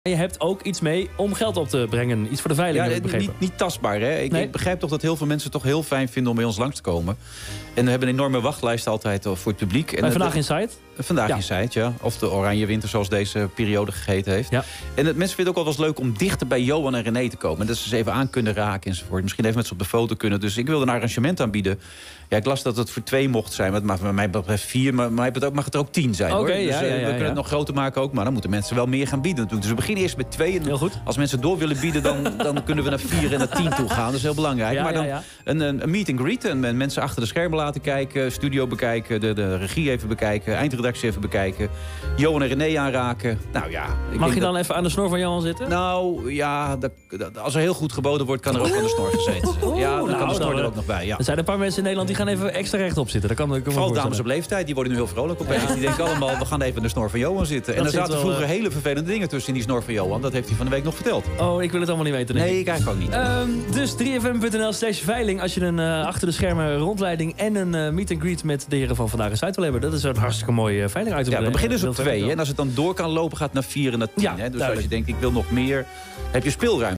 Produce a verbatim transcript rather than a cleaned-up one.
Je hebt ook iets mee om geld op te brengen. Iets voor de veiling, ja, heb ik begrepen. Niet, niet tastbaar, hè? Ik, Nee. ik begrijp toch dat heel veel mensen het toch heel fijn vinden om bij ons langs te komen. En we hebben een enorme wachtlijst altijd voor het publiek. En Bij Vandaag het, Inside? Vandaag Ja. Inside, ja. Of de Oranje Winter, zoals deze periode gegeten heeft. Ja. En het, mensen vinden het ook wel eens leuk om dichter bij Johan en René te komen. En dat ze ze even aan kunnen raken enzovoort. Misschien even met ze op de foto kunnen. Dus ik wilde een arrangement aanbieden. Ja, ik las dat het voor twee mocht zijn. Maar bij mij betreft vier, maar mij betreft mag het er ook tien zijn. Oké, hoor. Dus ja, uh, ja, ja, we kunnen ja. het nog groter maken ook. Maar dan moeten mensen wel meer gaan bieden natuurlijk. Dus we beginnen eerst met twee. En Heel goed. als mensen door willen bieden, dan, dan kunnen we naar vier en naar tien toe gaan. Dat is heel belangrijk. Ja, maar dan ja, ja. Een, een, een meet and greet. En mensen achter de schermen laten kijken. Studio bekijken. De, de regie even bekijken. Eindredactie even bekijken. Johan en René aanraken. Nou ja. Ik Mag denk je dan dat, even aan de snor van Johan zitten? Nou ja, dat, dat, als er heel goed geboden wordt, kan er ook aan de snor gezeten. Ja, dan kan nou, de snor dan, er ook nog bij. Ja. Er zijn een paar mensen in Nederland die gaan even extra rechtop zitten. Dat kan, dat kan me Vooral dames voorstellen. op leeftijd, die worden nu heel vrolijk opeens. Die denken allemaal, we gaan even in de snor van Johan zitten. En Dat er zit zaten wel, vroeger uh... hele vervelende dingen tussen in die snor van Johan. Dat heeft hij van de week nog verteld. Oh, ik wil het allemaal niet weten. denk Nee, ik. ik eigenlijk ook niet. Um, dus drie f m punt n l slash veiling als je een uh, achter de schermen rondleiding en een uh, meet and greet met de heren van Vandaag Inside wil hebben. Dat is een hartstikke mooie uh, veiling uit te Ja, we beginnen dus uh, op heel twee. veel. Hè? En als het dan door kan lopen, gaat het naar vier en naar tien. Ja, hè? Dus als duidelijk. je denkt, ik wil nog meer, heb je speelruimte.